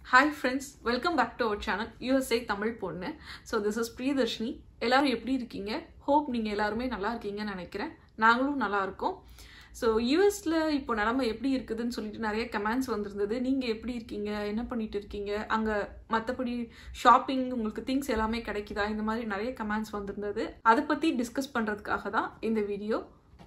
Hi friends, welcome back to our channel USA Tamilponnu. So this is Priyadarshini. எல்லாரும் எப்படி இருக்கீங்க? Hope நீங்க எல்லாரும் நல்லா இருக்கீங்கன்னு நினைக்கிறேன். நாங்களும் நல்லா இருக்கோம். So USல இப்போ நிலைமை எப்படி இருக்குதுன்னு சொல்லிட்டு நிறைய கமெண்ட்ஸ் வந்திருந்தது. நீங்க எப்படி இருக்கீங்க? என்ன பண்ணிட்டு இருக்கீங்க? அங்க மத்தபடி ஷாப்பிங் உங்களுக்கு திங்ஸ் எல்லாமே கிடைக்குதா? இந்த மாதிரி நிறைய கமெண்ட்ஸ் வந்திருந்தது. அதை பத்தி டிஸ்கஸ் பண்றதுக்காக தான் இந்த வீடியோ.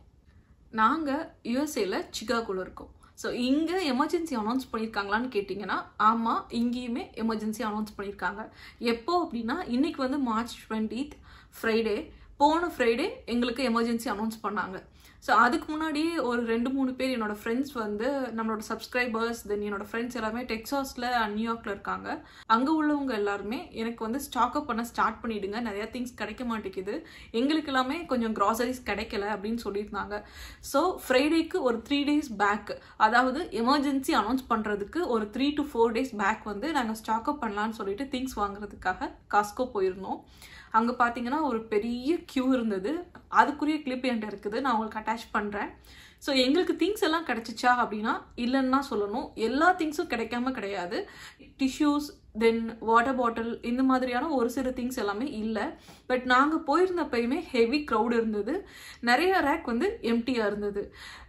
நாங்க USAல சிகாகோல இருக்கோம். ஸோ இங்கே எமர்ஜென்சி அனௌன்ஸ் பண்ணியிருக்காங்களான்னு கேட்டிங்கன்னா ஆமாம், இங்கேயுமே எமர்ஜென்சி அனௌன்ஸ் பண்ணியிருக்காங்க. எப்போ அப்படின்னா இன்னைக்கு வந்து March 20th ஃப்ரைடே, போன ஃப்ரைடே எங்களுக்கு எமர்ஜென்சி அனௌன்ஸ் பண்ணாங்க. ஸோ அதுக்கு முன்னாடியே ஒரு 2-3 பேர் என்னோட ஃப்ரெண்ட்ஸ் வந்து நம்மளோட சப்ஸ்கிரைபர்ஸ் தென் என்னோட ஃப்ரெண்ட்ஸ் எல்லாமே டெக்சாஸில் நியூயார்க்கில் இருக்காங்க. அங்கே உள்ளவங்க எல்லாருமே எனக்கு வந்து ஸ்டாக்அப் பண்ண ஸ்டார்ட் பண்ணிவிடுங்க, நிறையா திங்ஸ் கிடைக்க மாட்டேங்குது, எங்களுக்கு எல்லாமே கொஞ்சம் க்ராசரிஸ் கிடைக்கல அப்படின்னு சொல்லியிருந்தாங்க. ஸோ ஃப்ரைடேக்கு ஒரு 3 days பேக், அதாவது எமர்ஜென்சி அனௌன்ஸ் பண்ணுறதுக்கு ஒரு 3 to 4 days பேக் வந்து நாங்கள் ஸ்டாக்அப் பண்ணலான்னு சொல்லிட்டு திங்ஸ் வாங்குறதுக்காக காஸ்கோ போயிருந்தோம். அங்கே பார்த்தீங்கன்னா ஒரு பெரிய க்யூ இருந்தது. அதுக்குரிய கிளிப் என்கிட்ட இருக்குது, நான் உங்களுக்கு அட்டாச் பண்ணுறேன். ஸோ எங்களுக்கு திங்ஸ் எல்லாம் கிடைச்சிச்சா அப்படின்னா இல்லைன்னா சொல்லணும். எல்லா திங்ஸும் கிடைக்காம கிடையாது. டிஷ்யூஸ் தென் வாட்டர் பாட்டில் இந்த மாதிரியான ஒரு சில திங்ஸ் எல்லாமே இல்லை. பட் நாங்கள் போயிருந்தப்பயுமே ஹெவி க்ரௌட் இருந்தது. நிறைய ரேக் வந்து எம்டியாக இருந்தது.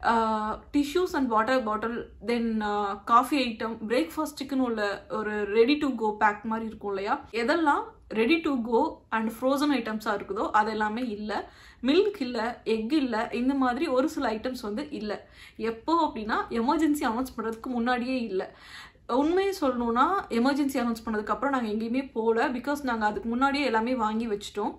Tissues and water bottle then coffee item, பிரேக்ஃபாஸ்ட்டுக்குன்னு உள்ள ஒரு ரெடி டு கோ பேக் மாதிரி இருக்கும் இல்லையா, எதெல்லாம் ready to go and frozen ஐட்டம்ஸாக இருக்குதோ அது எல்லாமே இல்லை. மில்க் இல்லை, எக் இல்லை, இந்த மாதிரி ஒரு சில ஐட்டம்ஸ் வந்து இல்லை. எப்போ அப்படின்னா எமர்ஜென்சி அனௌன்ஸ் பண்ணுறதுக்கு முன்னாடியே இல்லை. உண்மையை சொல்லணும்னா எமர்ஜென்சி அனௌன்ஸ் பண்ணதுக்கப்புறம் நாங்கள் எங்கேயுமே போகல. பிகாஸ் நாங்கள் அதுக்கு முன்னாடியே எல்லாமே வாங்கி வச்சிட்டோம்.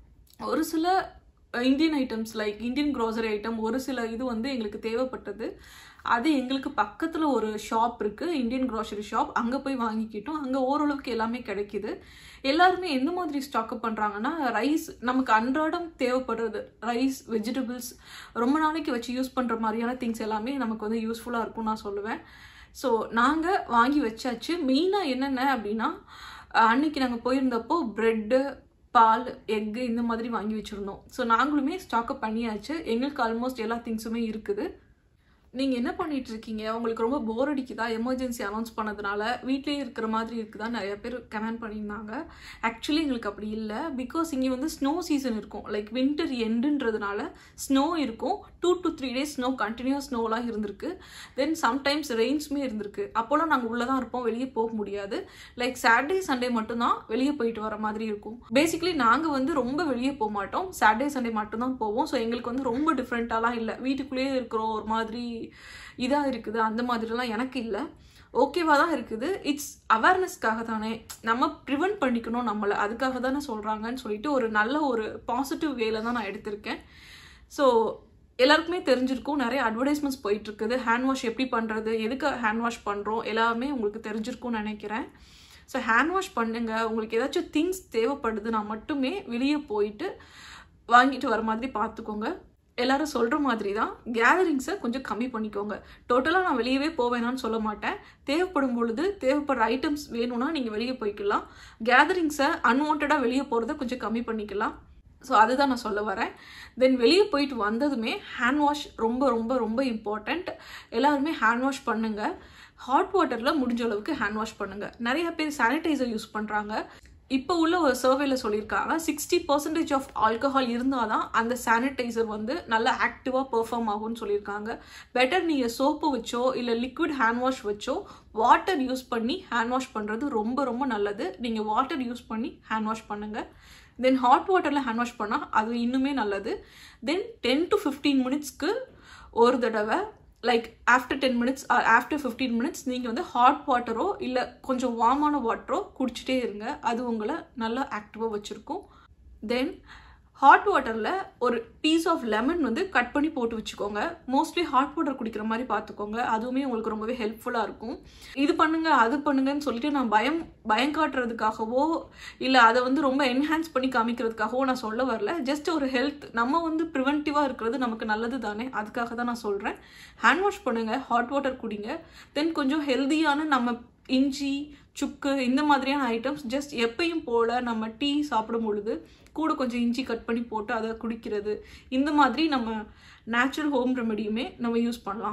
ஒரு சில Indian items like Indian grocery item ஒரு சில இது வந்து எங்களுக்கு தேவைப்பட்டது. அது எங்களுக்கு பக்கத்தில் ஒரு ஷாப் இருக்குது, இந்தியன் க்ராசரி ஷாப், அங்கே போய் வாங்கிக்கிட்டோம். அங்கே ஓரளவுக்கு எல்லாமே கிடைக்கிது. எல்லாருமே எந்த மாதிரி ஸ்டாக்அப் பண்ணுறாங்கன்னா ரைஸ், நமக்கு அன்றாடம் தேவைப்படுறது ரைஸ், வெஜிடபிள்ஸ், ரொம்ப நாளைக்கு வச்சு யூஸ் பண்ணுற மாதிரியான திங்ஸ் எல்லாமே நமக்கு வந்து யூஸ்ஃபுல்லாக இருக்கும்னு நான் சொல்லுவேன். ஸோ நாங்கள் வாங்கி வச்சாச்சு. மெயினாக என்னென்ன அப்படின்னா அன்னைக்கு நாங்கள் போயிருந்தப்போ ப்ரெட்டு, பால், எக்கு இந்த மாதிரி வாங்கி வச்சுருந்தோம். ஸோ நாங்களுமே ஸ்டாக்அப் பண்ணியாச்சு. எங்களுக்கு ஆல்மோஸ்ட் எல்லா திங்ஸுமே இருக்குது. நீங்கள் என்ன பண்ணிட்டு இருக்கீங்க? உங்களுக்கு ரொம்ப போர் அடிக்குதா? எமர்ஜென்சி அனௌன்ஸ் பண்ணதுனால வீட்டிலே இருக்கிற மாதிரி இருக்குதா? நிறைய பேர் கமெண்ட் பண்ணியிருந்தாங்க. ஆக்சுவலி எங்களுக்கு அப்படி இல்லை. பிகாஸ் இங்கே வந்து ஸ்னோ சீசன் இருக்கும், லைக் வின்டர் எண்டுன்றதுனால ஸ்னோ இருக்கும். 2 to 3 days ஸ்னோ, கண்டினியூஸ் ஸ்னோலாம் இருந்திருக்கு. தென் சம்டைம்ஸ் ரெயின்ஸுமே இருந்திருக்கு. அப்போலாம் நாங்கள் உள்ளே தான் இருப்போம், வெளியே போக முடியாது. லைக் சாட்டர்டே சண்டே மட்டும்தான் வெளியே போயிட்டு வர மாதிரி இருக்கும். பேசிக்கலி நாங்கள் வந்து ரொம்ப வெளியே போக மாட்டோம், சாட்டர்டே சண்டே மட்டும்தான் போவோம். ஸோ எங்களுக்கு வந்து ரொம்ப டிஃப்ரெண்ட்டாலாம் இல்லை. வீட்டுக்குள்ளேயே இருக்கிறோம், ஒரு மாதிரி இதாக இருக்குது அந்த மாதிரிலாம் எனக்கு இல்லை. ஓகேவா தான் இருக்குது. இட்ஸ் அவேர்னஸ்க்காக தானே, நம்ம ப்ரிவென்ட் பண்ணிக்கணும் நம்மளை, அதுக்காக தானே சொல்கிறாங்கன்னு சொல்லிட்டு ஒரு நல்ல ஒரு பாசிட்டிவ் வேல தான் நான் எடுத்திருக்கேன். ஸோ எல்லாருக்குமே தெரிஞ்சிருக்கும், நிறைய அட்வர்டைஸ்மெண்ட்ஸ் போயிட்டுருக்குது. ஹேண்ட் வாஷ் எப்படி பண்ணுறது, எதுக்கு ஹேண்ட் வாஷ் பண்ணுறோம், எல்லாமே உங்களுக்கு தெரிஞ்சிருக்கும்னு நினைக்கிறேன். ஸோ ஹேண்ட் வாஷ் பண்ணுங்கள். உங்களுக்கு ஏதாச்சும் திங்ஸ் தேவைப்படுதுன்னா மட்டுமே வெளியே போயிட்டு வாங்கிட்டு வர மாதிரி பார்த்துக்கோங்க. எல்லாரும் சொல்கிற மாதிரி தான் கேதரிங்ஸை கொஞ்சம் கம்மி பண்ணிக்கோங்க. டோட்டலாக நான் வெளியவே போவேனான்னு சொல்ல மாட்டேன். தேவைப்படும் பொழுது தேவைப்படுற ஐட்டம்ஸ் வேணும்னா நீங்கள் வெளியே போய்க்கலாம். கேதரிங்ஸை அன்வான்டாக வெளியே போகிறத கொஞ்சம் கம்மி பண்ணிக்கலாம். ஸோ அதுதான் நான் சொல்ல வரேன். தென் வெளியே போயிட்டு வந்ததுமே ஹேண்ட் வாஷ் ரொம்ப ரொம்ப ரொம்ப இம்பார்ட்டண்ட். எல்லாருமே ஹேண்ட் வாஷ் பண்ணுங்கள். ஹாட் வாட்டரில் முடிஞ்ச அளவுக்கு ஹேண்ட் வாஷ் பண்ணுங்கள். நிறைய பேர் சானிடைசர் யூஸ் பண்ணுறாங்க. இப்போ உள்ள ஒரு சர்வேல சொல்லியிருக்காங்க 60% ஆஃப் ஆல்கஹால் இருந்தால் தான் அந்த சானிடைசர் வந்து நல்லா ஆக்டிவாக பெர்ஃபார்ம் ஆகும்னு சொல்லியிருக்காங்க. பெட்டர் நீங்கள் சோப்பு வச்சோ இல்லை லிக்விட் ஹேண்ட் வாஷ் வச்சோ வாட்டர் யூஸ் பண்ணி ஹேண்ட் வாஷ் பண்ணுறது ரொம்ப ரொம்ப நல்லது. நீங்கள் வாட்டர் யூஸ் பண்ணி ஹேண்ட் வாஷ் பண்ணுங்கள். தென் ஹாட் வாட்டரில் ஹேண்ட் வாஷ் பண்ணால் அது இன்னுமே நல்லது. தென் 10 to 15 minutesக்கு ஒரு தடவை, like after 10 minutes or after 15 minutes நீங்கள் வந்து ஹாட் வாட்டரோ இல்லை கொஞ்சம் வார்மான வாட்டரோ குடிச்சிட்டே இருங்க. அது உங்களை நல்லா ஆக்டிவாக வச்சுருக்கும். தென் ஹாட் வாட்டரில் ஒரு பீஸ் ஆஃப் லெமன் வந்து கட் பண்ணி போட்டு வச்சுக்கோங்க. மோஸ்ட்லி ஹாட் வாட்டர் குடிக்கிற மாதிரி பார்த்துக்கோங்க. அதுவுமே உங்களுக்கு ரொம்பவே ஹெல்ப்ஃபுல்லாக இருக்கும். இது பண்ணுங்கள் அது பண்ணுங்கன்னு சொல்லிட்டு நான் பயம் காட்டுறதுக்காகவோ இல்லை அதை வந்து ரொம்ப என்ஹான்ஸ் பண்ணி காமிக்கிறதுக்காகவோ நான் சொல்ல வரல. ஜஸ்ட் ஒரு ஹெல்த், நம்ம வந்து ப்ரிவென்டிவாக இருக்கிறது நமக்கு நல்லது தானே, அதுக்காக தான் நான் சொல்கிறேன். ஹேண்ட் வாஷ் பண்ணுங்கள், ஹாட் வாட்டர் குடிங்க. தென் கொஞ்சம் ஹெல்தியான நம்ம இஞ்சி, சுக்கு இந்த மாதிரியான ஐட்டம்ஸ் ஜஸ்ட் எப்பயும் போல் நம்ம டீ சாப்பிடும் பொழுது கூட கொஞ்சம் இஞ்சி கட் பண்ணி போட்டு அதை குடிக்கிறது, இந்த மாதிரி நம்ம நேச்சுரல் ஹோம் ரெமெடியுமே நம்ம யூஸ் பண்ணலாம்.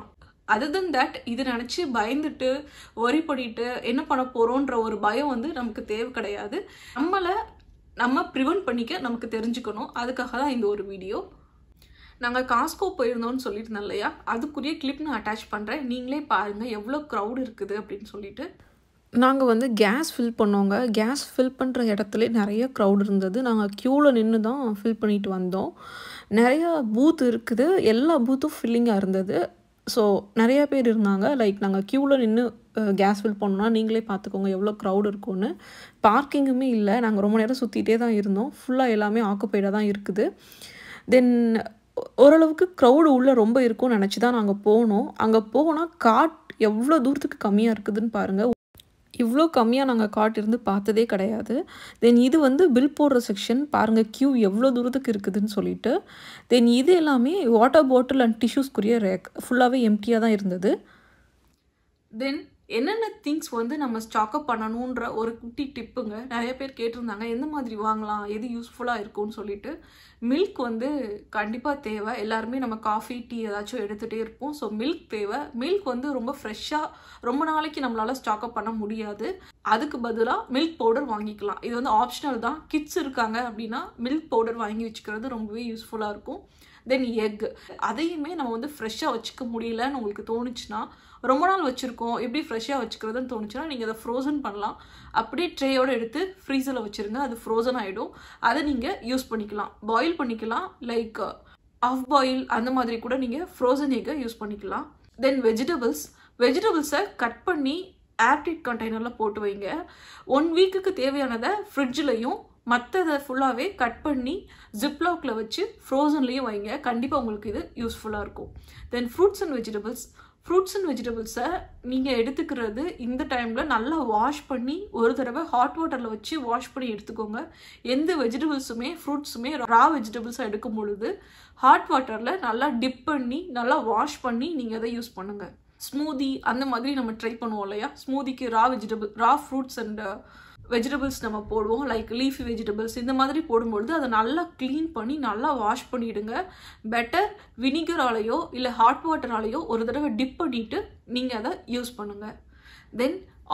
அதர் தென் தட் இது நினச்சி பயந்துட்டு ஒரி பண்ணிட்டு என்ன பண்ண போகிறோன்ற ஒரு பயம் வந்து நமக்கு தேவை கிடையாது. நம்ம ப்ரிவென்ட் பண்ணிக்க நமக்கு தெரிஞ்சுக்கணும். அதுக்காக தான் இந்த ஒரு வீடியோ. நாங்கள் காஸ்கோ போயிருந்தோம்னு சொல்லியிருந்தோம் இல்லையா, அதுக்குரிய கிளிப் நான் அட்டாச் பண்ணுறேன். நீங்களே பாருங்கள் எவ்வளோ க்ரௌட் இருக்குது அப்படின்னு சொல்லிட்டு. நாங்கள் வந்து கேஸ் ஃபில் பண்ணோங்க. கேஸ் ஃபில் பண்ணுற இடத்துல நிறைய க்ரௌட் இருந்தது. நாங்கள் க்யூவில் நின்று தான் ஃபில் பண்ணிட்டு வந்தோம். நிறையா பூத் இருக்குது, எல்லா பூத்தும் ஃபில்லிங்காக இருந்தது. ஸோ நிறையா பேர் இருந்தாங்க. லைக் நாங்கள் க்யூவில் நின்று கேஸ் ஃபில் பண்ணோன்னா நீங்களே பார்த்துக்கோங்க எவ்வளோ க்ரௌட் இருக்கும்னு. பார்க்கிங்குமே இல்லை, நாங்கள் ரொம்ப நேரம் சுற்றிட்டே தான் இருந்தோம். ஃபுல்லாக எல்லாமே ஆக்குப்பைடாக தான் இருக்குது. தென் ஓரளவுக்கு க்ரௌடு உள்ளே ரொம்ப இருக்கும்னு நினச்சி தான் நாங்கள் போனோம். அங்கே போனால் காட் எவ்வளோ தூரத்துக்கு கம்மியாக இருக்குதுன்னு பாருங்கள். இவ்வளோ கம்மியாக நாங்கள் காட் இருந்து பார்த்ததே கிடையாது. தென் இது வந்து பில் போடுற செக்ஷன் பாருங்கள், க்யூ எவ்வளோ தூரத்துக்கு இருக்குதுன்னு சொல்லிட்டு. தென் இது எல்லாமே வாட்டர் பாட்டில் அண்ட் டிஷ்யூஸ்க்குரிய ரேக் ஃபுல்லாகவே எம்டியாக தான் இருந்தது. தென் என்னென்ன திங்ஸ் வந்து நம்ம ஸ்டாக்அப் பண்ணணுன்ற ஒரு குட்டி டிப்புங்க. நிறைய பேர் கேட்டிருந்தாங்க எந்த மாதிரி வாங்கலாம், எது யூஸ்ஃபுல்லாக இருக்கும்னு சொல்லிட்டு. மில்க் வந்து கண்டிப்பாக தேவை. எல்லாருமே நம்ம காஃபி டீ ஏதாச்சும் எடுத்துகிட்டே இருப்போம். ஸோ மில்க் தேவை. மில்க் வந்து ரொம்ப ஃப்ரெஷ்ஷாக ரொம்ப நாளைக்கு நம்மளால் ஸ்டாக்அப் பண்ண முடியாது. அதுக்கு பதிலாக மில்க் பவுடர் வாங்கிக்கலாம். இது வந்து ஆப்ஷனல் தான். கிட்ஸ் இருக்காங்க அப்படின்னா மில்க் பவுடர் வாங்கி வச்சுக்கிறது ரொம்பவே யூஸ்ஃபுல்லாக இருக்கும். தென் எக், அதையுமே நம்ம வந்து ஃப்ரெஷ்ஷாக வச்சுக்க முடியலன்னு உங்களுக்கு தோணுச்சுன்னா, ரொம்ப நாள் வச்சுருக்கோம் எப்படி ஃப்ரெஷ்ஷாக வச்சுக்கிறதுன்னு தோணுச்சுன்னா நீங்கள் அதை ஃப்ரோசன் பண்ணலாம். அப்படியே ட்ரேயோடு எடுத்து ஃப்ரீசரில் வச்சுருங்க, அது ஃப்ரோசன் ஆகிடும். அதை நீங்கள் யூஸ் பண்ணிக்கலாம், பாயில் பண்ணிக்கலாம். லைக் ஆஃப் பாயில் அந்த மாதிரி கூட நீங்கள் ஃப்ரோசன் எக்கை யூஸ் பண்ணிக்கலாம். தென் வெஜிடபிள்ஸை கட் பண்ணி ஏர்டைட் கண்டெய்னரில் போட்டு வைங்க. 1 வீக்குக்கு தேவையானதை ஃப்ரிட்ஜ்லையும் மற்றதை ஃபுல்லாகவே கட் பண்ணி ஜிப்லாக்ல வச்சு ஃப்ரோசன்லேயும் வைங்க. கண்டிப்பாக உங்களுக்கு இது யூஸ்ஃபுல்லாக இருக்கும். தென் ஃப்ரூட்ஸ் அண்ட் வெஜிடபிள்ஸை நீங்கள் எடுத்துக்கிறது இந்த டைமில் நல்லா வாஷ் பண்ணி ஒரு தடவை ஹாட் வாட்டரில் வச்சு வாஷ் பண்ணி எடுத்துக்கோங்க. எந்த வெஜிடபிள்ஸுமே ஃப்ரூட்ஸுமே ரா வெஜிடபிள்ஸாக எடுக்கும் பொழுது ஹாட் வாட்டரில் நல்லா டிப் பண்ணி நல்லா வாஷ் பண்ணி நீங்கள் அதை யூஸ் பண்ணுங்கள். ஸ்மூதி அந்த மாதிரி நம்ம ட்ரை பண்ணுவோம் இல்லையா, ஸ்மூதிக்கு ரா ஃப்ரூட்ஸ் அண்ட் வெஜிடபிள்ஸ் நம்ம போடுவோம். லைக் லீஃபி வெஜிடபிள்ஸ் இந்த மாதிரி போடும்பொழுது அதை நல்லா க்ளீன் பண்ணி நல்லா வாஷ் பண்ணிவிடுங்க. பெட்டர் வினிகராலேயோ இல்லை ஹாட் வாட்டராலேயோ ஒரு தடவை டிப் பண்ணிவிட்டு நீங்கள் அதை யூஸ் பண்ணுங்கள். தென்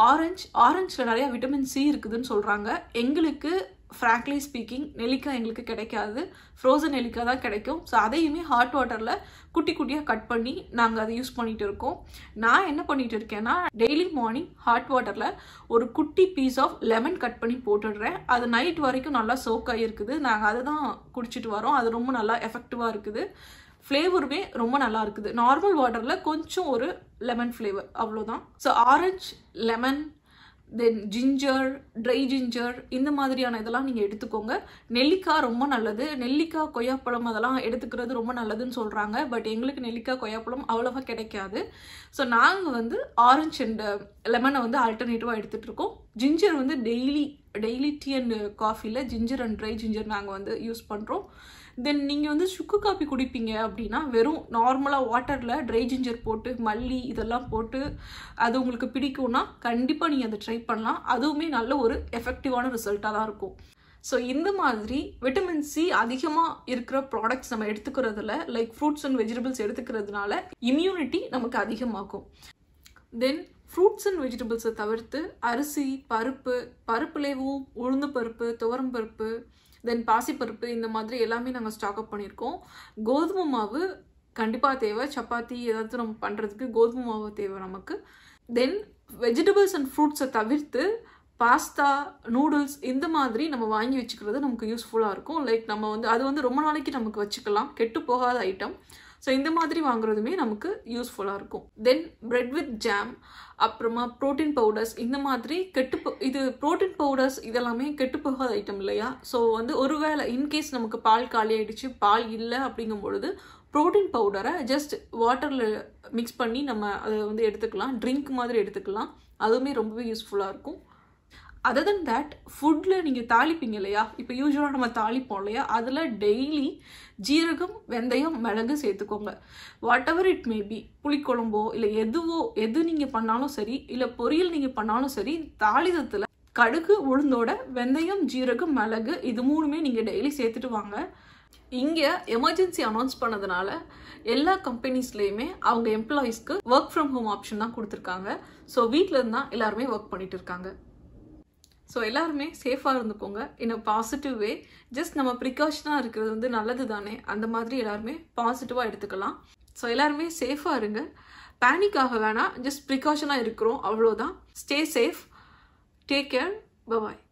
ஆரஞ்சில் நிறையா விட்டமின் சி இருக்குதுன்னு சொல்கிறாங்க. எங்களுக்கு ஃப்ராங்க்லி ஸ்பீக்கிங் நெல்லிக்காய் எங்களுக்கு கிடைக்காது, ஃப்ரோசன் நெல்லிக்காய் தான் கிடைக்கும். ஸோ அதையுமே ஹாட் வாட்டரில் குட்டி குட்டியாக கட் பண்ணி நாங்கள் அதை யூஸ் பண்ணிகிட்டு இருக்கோம். நான் என்ன பண்ணிகிட்டு இருக்கேன்னா, டெய்லி மார்னிங் ஹாட் வாட்டரில் ஒரு குட்டி பீஸ் ஆஃப் லெமன் கட் பண்ணி போட்டுடுறேன். அது நைட் வரைக்கும் நல்லா சோக் ஆகிருக்குது. நாங்கள் அதை தான் குடிச்சிட்டு வரோம். அது ரொம்ப நல்லா எஃபெக்டிவாக இருக்குது. ஃப்ளேவருமே ரொம்ப நல்லா இருக்குது. நார்மல் வாட்டரில் கொஞ்சம் ஒரு லெமன் ஃப்ளேவர், அவ்வளோதான். So orange, lemon, then ginger, dry ginger இந்த மாதிரியான இதெல்லாம் நீங்கள் எடுத்துக்கோங்க. நெல்லிக்காய் ரொம்ப நல்லது. நெல்லிக்காய், கொய்யாப்பழம் அதெல்லாம் எடுத்துக்கிறது ரொம்ப நல்லதுன்னு சொல்கிறாங்க. பட் எங்களுக்கு நெல்லிக்காய், கொய்யாப்பழம் அவ்வளோவா கிடைக்காது. ஸோ நாங்கள் வந்து ஆரஞ்ச் அண்ட் லெமனை வந்து ஆல்டர்னேட்டிவாக எடுத்துகிட்டு இருக்கோம். ஜிஞ்சர் வந்து டெய்லி டீ அண்ட் காஃபியில் ஜிஞ்சர் அண்ட் ட்ரை ஜிஞ்சர் நாங்கள் வந்து யூஸ் பண்ணுறோம். தென் நீங்கள் வந்து சுக்கு காப்பி குடிப்பீங்க அப்படின்னா வெறும் நார்மலாக வாட்டரில் ட்ரை ஜிஞ்சர் போட்டு மல்லி இதெல்லாம் போட்டு அது உங்களுக்கு பிடிக்கும்னா கண்டிப்பாக நீங்கள் அதை ட்ரை பண்ணலாம். அதுவுமே நல்ல ஒரு எஃபெக்டிவான ரிசல்ட்டாக தான் இருக்கும். ஸோ இந்த மாதிரி விட்டமின் சி அதிகமாக இருக்கிற ப்ராடக்ட்ஸ் நம்ம எடுத்துக்கிறதுல லைக் ஃப்ரூட்ஸ் அண்ட் வெஜிடபிள்ஸ் எடுத்துக்கிறதுனால இம்யூனிட்டி நமக்கு அதிகமாகும். தென் ஃப்ரூட்ஸ் அண்ட் வெஜிடபிள்ஸை தவிர்த்து அரிசி, பருப்புலேயும் உளுந்து பருப்பு, துவரம் பருப்பு, தென் பாசிப்பருப்பு இந்த மாதிரி எல்லாமே நாங்கள் ஸ்டாக்அப் பண்ணியிருக்கோம். கோதுமை மாவு கண்டிப்பாக தேவை. சப்பாத்தி ஏதாவது நம்ம பண்ணுறதுக்கு கோதுமை மாவு தேவை நமக்கு. தென் வெஜிடபிள்ஸ் அண்ட் ஃப்ரூட்ஸை தவிர்த்து பாஸ்தா, நூடுல்ஸ் இந்த மாதிரி நம்ம வாங்கி வச்சுக்கிறது நமக்கு யூஸ்ஃபுல்லாக இருக்கும். லைக் நம்ம வந்து அது வந்து ரொம்ப நாளைக்கு நமக்கு வச்சுக்கலாம், கெட்டு போகாத ஐட்டம். ஸோ இந்த மாதிரி வாங்குறதுமே நமக்கு யூஸ்ஃபுல்லாக இருக்கும். தென் பிரெட் வித் ஜாம், அப்புறமா ப்ரோட்டீன் பவுடர்ஸ் இந்த மாதிரி இது ப்ரோட்டீன் பவுடர்ஸ் இதெல்லாமே கெட்டு போகாத ஐட்டம் இல்லையா. ஸோ வந்து ஒருவேளை இன்கேஸ் நமக்கு பால் காலி ஆகிடுச்சு, பால் இல்லை அப்படிங்கும் பொழுது ப்ரோட்டீன் பவுடரை ஜஸ்ட் வாட்டரில் மிக்ஸ் பண்ணி நம்ம அதை வந்து எடுத்துக்கலாம், ட்ரிங்க் மாதிரி எடுத்துக்கலாம். அதுவுமே ரொம்பவே யூஸ்ஃபுல்லாக இருக்கும். அதர் தென் தட் ஃபுட்டில் நீங்கள் தாளிப்பீங்க இல்லையா, இப்போ யூஸ்வலாக நம்ம தாளிப்போம் இல்லையா, அதில் டெய்லி ஜீரகம், வெந்தயம், மிளகு சேர்த்துக்கோங்க. Whatever it may be, புளிக்குழம்போ இல்லை எது நீங்கள் பண்ணாலும் சரி, இல்லை பொரியல் நீங்கள் பண்ணாலும் சரி, தாளிதத்தில் கடுகு, உளுந்தோட வெந்தயம், ஜீரகம், மிளகு இது மூணுமே நீங்கள் டெய்லி சேர்த்துட்டு வாங்க. இங்கே எமர்ஜென்சி அனௌன்ஸ் பண்ணதுனால எல்லா கம்பெனிஸ்லேயுமே அவங்க எம்ப்ளாயீஸ்க்கு ஒர்க் ஃப்ரம் ஹோம் ஆப்ஷன் தான் கொடுத்துருக்காங்க. ஸோ வீட்டில் இருந்தால் எல்லாருமே ஒர்க் பண்ணிட்டு இருக்காங்க. ஸோ எல்லாருமே சேஃபாக இருந்துக்கோங்க இன் அ பாசிட்டிவ் வே. ஜஸ்ட் நம்ம ப்ரிகாஷனாக இருக்கிறது வந்து நல்லது தானே, அந்த மாதிரி எல்லாருமே பாசிட்டிவாக எடுத்துக்கலாம். ஸோ எல்லாருமே சேஃபாக இருங்க, பேனிக் ஆக வேணாம், ஜஸ்ட் ப்ரிகாஷனாக இருக்கிறோம் அவ்வளோதான். Stay safe, take care, bye பாய்.